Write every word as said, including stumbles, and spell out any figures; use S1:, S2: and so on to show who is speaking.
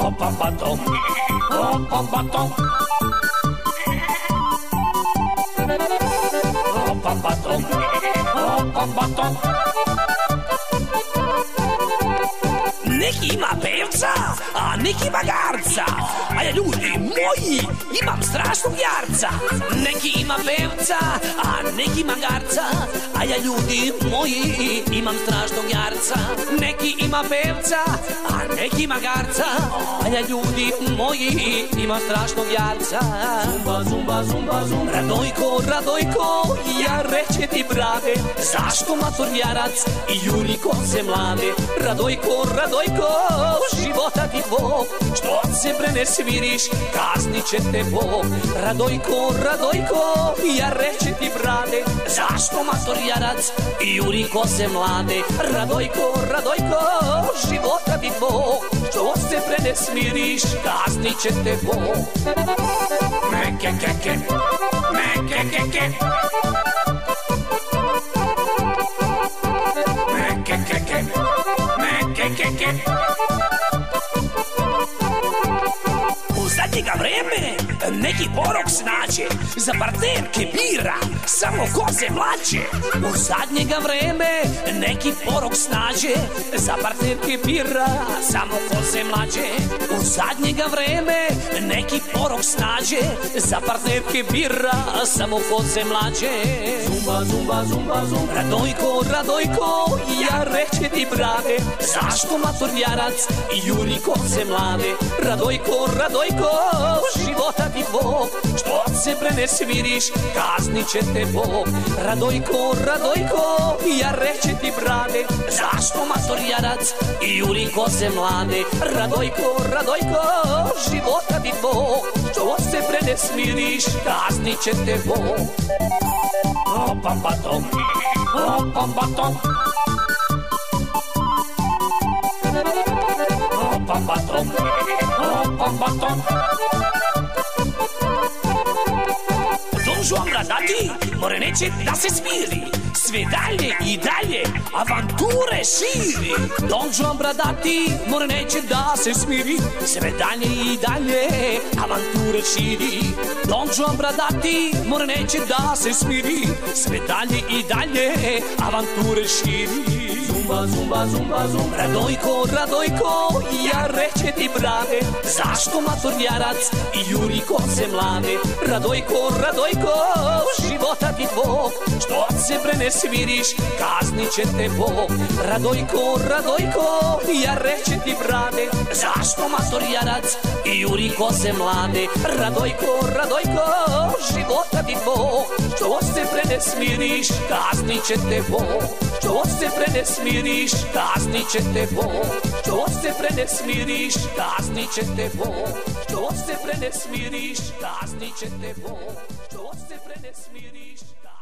S1: Opa batom, opa batom, opa batom, opa batom. Neki ima pevca, a neki ima garca, a ja ljudi moji imam strašnog jarca. Neki ima pevca, a neki ima garca, a ja ljudi moji imam strašnog jarca. Neki ima pevca, a neki ima garca, a ja ljudi moji imam strašnog jarca. Zumba, zumba, zumba, zumba. Radojko, Radojko, ja reče ti brade, zašto mator jarac i juri koze mlade. Radojko, Radojko, života ti tvog, što se bre ne sviriš, kaznit će te Bog. Radojko, Radojko, ja reče ti brade, zašto mator jarac i juri koze mlade. Radojko, Radojko, života ti tvog, što se bre ne smiriš, kaznit će te Bog. Meke, keke, meke, keke, meke, keke, meke, keke. U zadnjega vreme neki porok snađe, za partnerke bira samo koze mlađe. U zadnjega vreme neki porok snađe, za partnerke bira samo koze mlađe. U zadnjega vreme neki porok snađe, za partnerke bira samo koze mlađe. Zumba, zumba, zumba, zumba. Radojko, Radojko, ja reče ti brade, zašto mator jarac i juri koze mlade. Radojko, Radojko, života ti tvog, što se bre ne sviriš, kaznit će te Bog. Radojko, Radojko, ja reče ti brade, zašto mator jarac i juri koze mlade. Radojko, Radojko, života ti tvog, što se bre ne smiriš, kaznit će te Bog. Opa batom, opa batom, opa batom, opa batom. Don Juan Bradati more neće da se smiri, sve dalje i dalje avanture širi. Don Juan Bradati more neće da se smiri, sve dalje i dalje avanture širi. Don Juan Bradati more neće da se smiri, sve dalje i dalje avanture širi. Zumba, zumba, zumba, zumba. Radojko, Radojko, ja reče ti brade, zašto mator jarac i juri koze mlade. Radojko, Radojko, života ti tvog, što se bre ne sviriš, kaznit će te Bog. Radojko, Radojko, ja reče ti brade, zašto mator jarac i juri koze mlade. Radojko, Radojko, života ti tvog, što se bre ne smiriš, kaznit će te Bog. Što se bre ne smiriš, kaznit će te Bog. Što se bre ne smiriš, kaznit će te Bog. Što se bre ne smiriš, kaznit će te Bog. Što se bre ne smiriš,